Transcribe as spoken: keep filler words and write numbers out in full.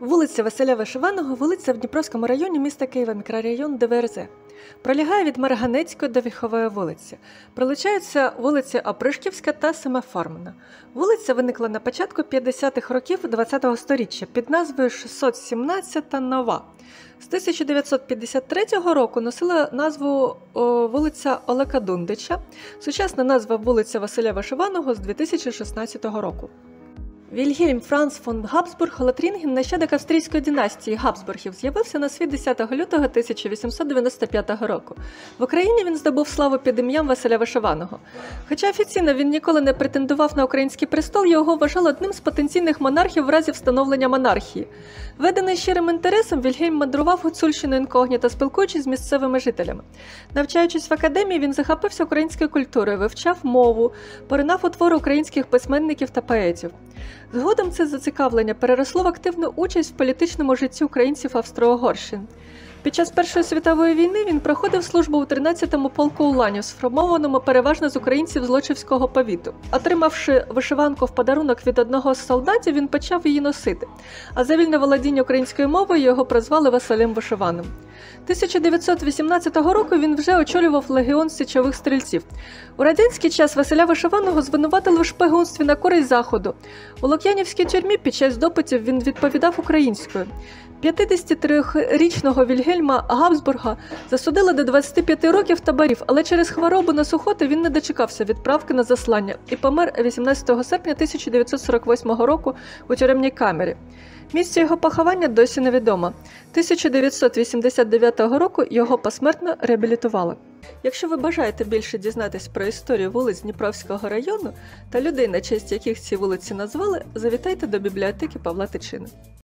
Вулиця Василя Вишиваного – вулиця в Дніпровському районі міста Києва, мікрорайон Де Ве Ер Зе. Пролягає від Марганецької до Вільхової вулиці. Прилучаються вулиці Опришківська та Семаформана. Вулиця виникла на початку п'ятдесятих років ХХ століття під назвою шістсот сімнадцята Нова. З тисяча дев'ятсот п'ятдесят третього року носила назву о, вулиця Олека Дундича, сучасна назва вулиця Василя Вишиваного з дві тисячі шістнадцятого року. Вільгельм Франц фон Габсбург Лотрінген, нащадок австрійської династії Габсбургів, з'явився на світ десятого лютого тисяча вісімсот дев'яносто п'ятого року. В Україні він здобув славу під ім'ям Василя Вишиваного. Хоча офіційно він ніколи не претендував на український престол, його вважали одним з потенційних монархів в разі встановлення монархії. Ведений щирим інтересом, Вільгельм мандрував Гуцульщиною інкогніто, спілкуючись з місцевими жителями. Навчаючись в академії, він захопився українською культурою, вивчав мову, поринав у твори українських письменників та поетів. Згодом це зацікавлення переросло в активну участь в політичному житті українців Австро-Угорщини. Під час Першої світової війни він проходив службу у тринадцятому полку уланів, сформованому переважно з українців Злочівського повіту. Отримавши вишиванку в подарунок від одного з солдатів, він почав її носити, а за вільне володіння українською мовою його прозвали Василем Вишиваним. тисяча дев'ятсот вісімнадцятого року він вже очолював легіон січових стрільців. У радянський час Василя Вишиваного звинуватили в шпигунстві на користь Заходу. У Лук'янівській тюрмі під час допитів він відповідав українською. п'ятдесятитрирічного Вільгельма Габсбурга засудили до двадцяти п'яти років таборів, але через хворобу на сухоти він не дочекався відправки на заслання і помер вісімнадцятого серпня тисяча дев'ятсот сорок восьмого року у тюремній камері. Місце його поховання досі невідомо. тисяча дев'ятсот вісімдесят дев'ятого року його посмертно реабілітували. Якщо ви бажаєте більше дізнатись про історію вулиць Дніпровського району та людей, на честь яких ці вулиці назвали, завітайте до бібліотеки Павла Тичини.